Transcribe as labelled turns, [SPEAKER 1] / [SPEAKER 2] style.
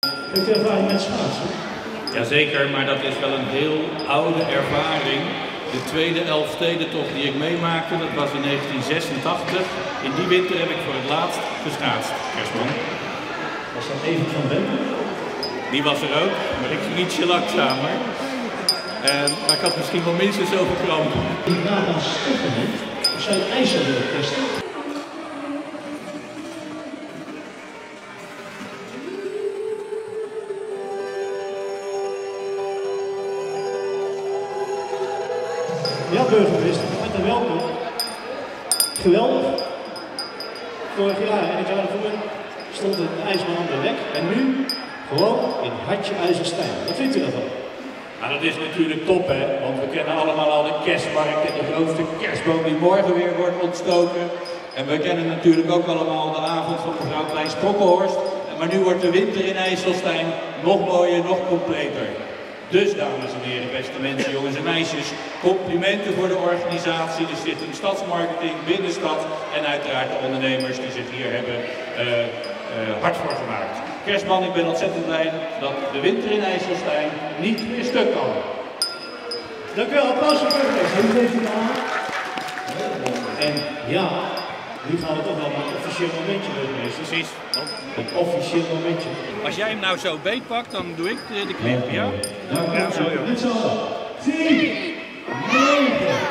[SPEAKER 1] Heeft u ervaring met schaatsen?
[SPEAKER 2] Jazeker, maar dat is wel een heel oude ervaring. De tweede Elfstedentocht die ik meemaakte, dat was in 1986. In die winter heb ik voor het laatst geschaatst, Kerstman.
[SPEAKER 1] Was dat Evert van Benten?
[SPEAKER 2] Die was er ook, maar ik ging ietsje langzamer. Maar ik had misschien wel minstens zoveel krampen.
[SPEAKER 1] Die vraag aan Steffen, of zij het ijzer willen testen? Ja, burgemeester, met een welkom. Geweldig. Vorig jaar en het jaar ervoor stond het ijsbaan aan de weg en nu gewoon in Hartje IJsselstein. Wat vindt u daarvan?
[SPEAKER 3] Nou, dat is natuurlijk top, hè, want we kennen allemaal al de kerstmarkt en de grootste kerstboom die morgen weer wordt ontstoken. En we kennen natuurlijk ook allemaal de avond van mevrouw Klein Sprokkelhorst. Maar nu wordt de winter in IJsselstein nog mooier, nog completer. Dus, dames en heren, beste mensen, jongens en meisjes, complimenten voor de organisatie, de Stichting Stadsmarketing, Binnenstad en uiteraard de ondernemers die zich hier hebben hard voor gemaakt. Kerstman, ik ben ontzettend blij dat de winter in IJsselstein niet meer stuk kan.
[SPEAKER 1] Dank u wel, applaus voor burgemeester. En ja, nu gaan we toch wel naar een officieel momentje, burgemeester.
[SPEAKER 2] Precies.
[SPEAKER 1] Een officieel momentje.
[SPEAKER 2] Als jij hem nou zo beetpakt, dan doe ik de knip, ja?
[SPEAKER 1] Dank u wel.
[SPEAKER 2] Ja, zo, joh.
[SPEAKER 1] Dit zal 10, 9,